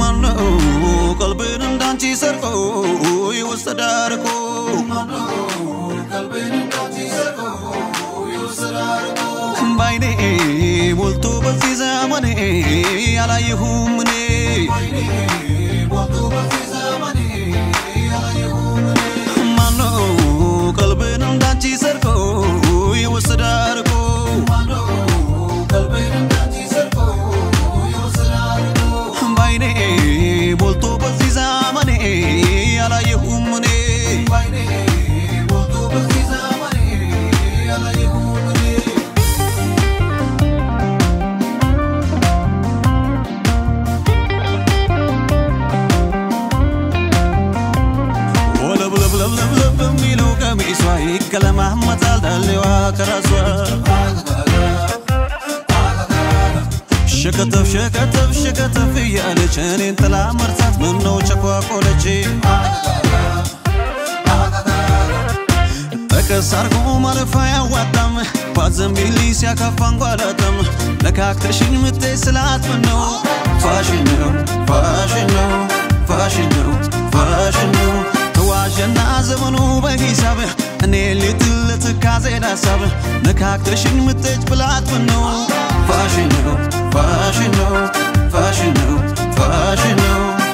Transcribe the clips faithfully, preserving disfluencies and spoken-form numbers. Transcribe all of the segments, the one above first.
ማነው ቀልቤን እንዳንቺ ሰርቆ ይወስዳርቆ ማነው ቀልቤን እንዳንቺ ሰርቆ ይወስዳርቆ ባይኔ ሞልቶ በዚህ ዘመኔ ያላየሁም እኔ ባይኔ ሞልቶ በዚህ ዘመኔ ያላየሁም እኔ ማነው ቀልቤን እንዳንቺ ሰርቆ ይወስዳርቆ ማነው ቀልቤን እንዳንቺ ሰርቆ ይወስዳርቆ ባይኔ ሞልቶ በዚህ ዘመኔ ያላየሁም እኔ ባይኔ ሞልቶ በዚህ ዘመኔ ያላየሁም እኔ ميسواي كلام أحمد الدلي وكراسوا شكتف شكتف شكتف يا لجنين طلع مرتات منه شكوى كولجي تكسركم مرفع وطم بازم بيليس يا كفان قلتم لك أكتشين متسلات منه فاشنو فاشنو فاشنو فاشنو واجنا زمنو بحسابه أني اللي تلتك عزينا سابه نكاكتشين متج بلاد منو فاشنو فاشنو فاشنو فاشنو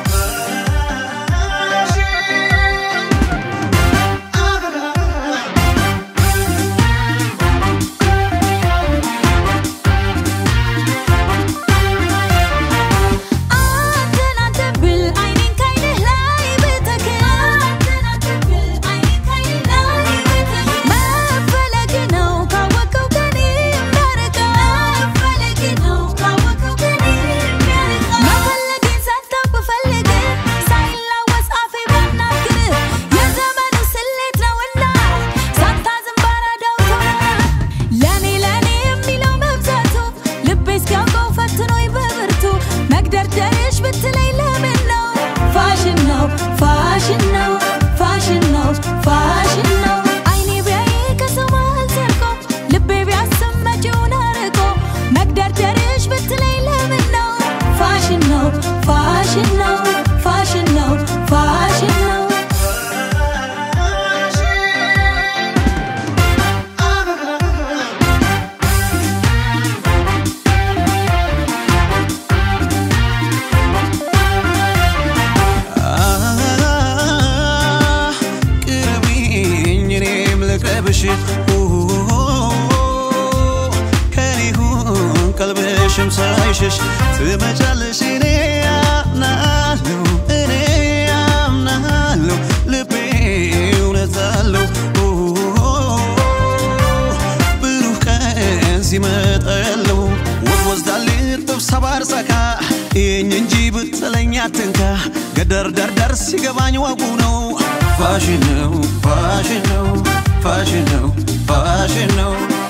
شمسايشش تمجالش إني أمنالو إني أمنالو لبي ونزالو بروح كأنسي متقلو وتوز دالي تفصبار سكا إني نجيب تلنياتنكا قدر در در سيقباني وقونو فاشنو فاشنو فاشنو فاشنو